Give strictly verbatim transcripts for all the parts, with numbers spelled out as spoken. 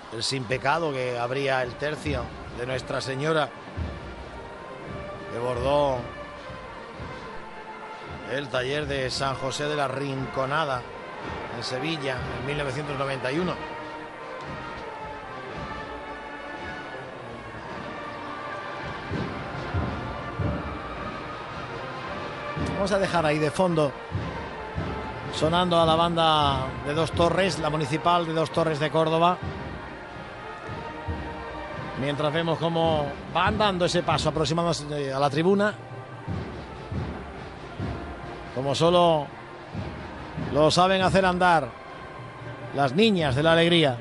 el sin pecado que abría el tercio de Nuestra Señora que bordó el taller de San José de la Rinconada en Sevilla en mil novecientos noventa y uno. Vamos a dejar ahí de fondo sonando a la banda de Dos Torres, la municipal de Dos Torres de Córdoba, mientras vemos cómo van dando ese paso, aproximándose a la tribuna, como solo lo saben hacer andar las niñas de la alegría.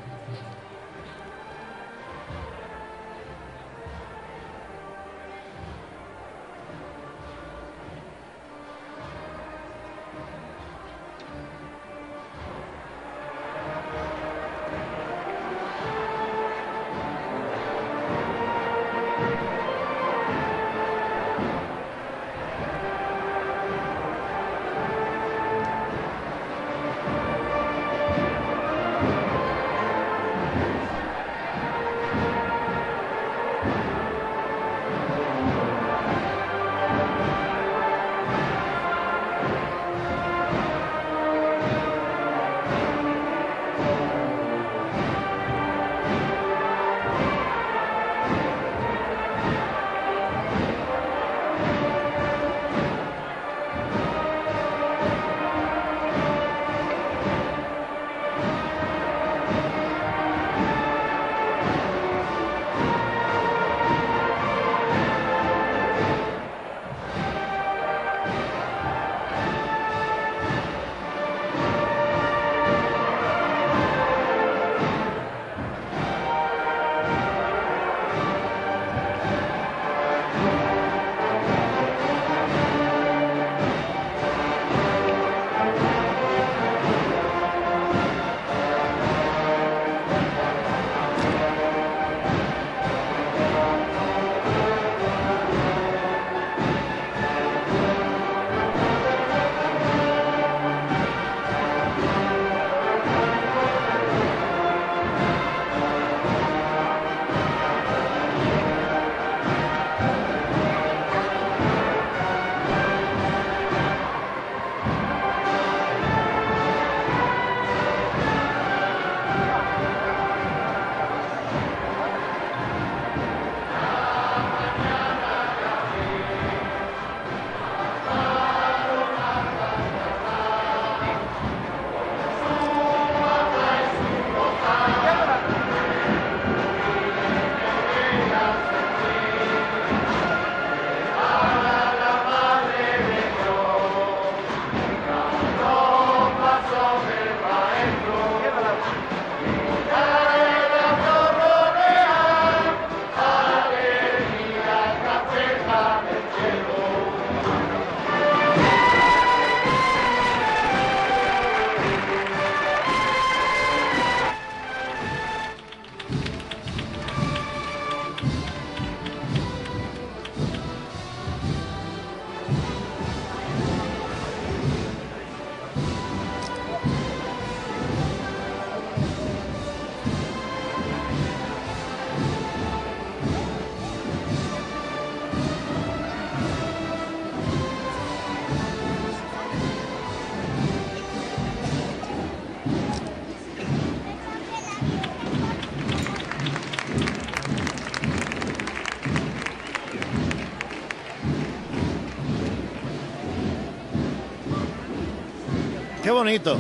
Qué bonito.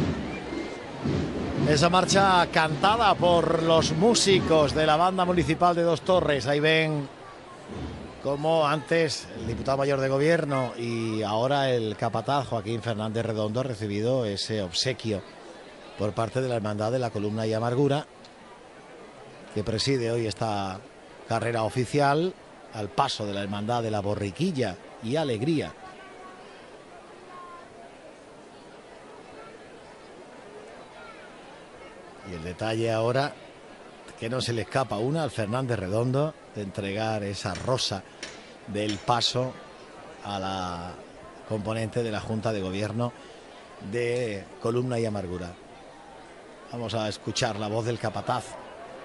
Esa marcha cantada por los músicos de la banda municipal de Dos Torres. Ahí ven como antes el diputado mayor de gobierno y ahora el capataz Joaquín Fernández Redondo ha recibido ese obsequio por parte de la Hermandad de la Columna y Amargura, que preside hoy esta carrera oficial al paso de la Hermandad de la Borriquilla y Alegría. Y el detalle ahora, que no se le escapa una al Fernández Redondo, de entregar esa rosa del paso a la componente de la Junta de Gobierno de Columna y Amargura. Vamos a escuchar la voz del capataz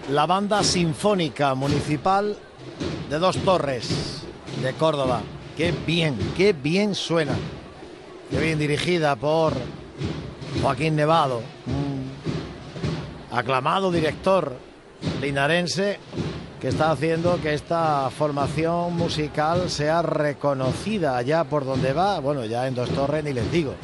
la Banda Sinfónica Municipal de Dos Torres, de Córdoba. Qué bien, qué bien suena. Qué bien dirigida por Joaquín Nevado, un aclamado director linarense que está haciendo que esta formación musical sea reconocida allá por donde va. Bueno, ya en Dos Torres ni les digo.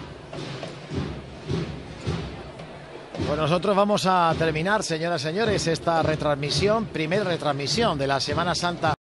Pues nosotros vamos a terminar, señoras y señores, esta retransmisión, primera retransmisión de la Semana Santa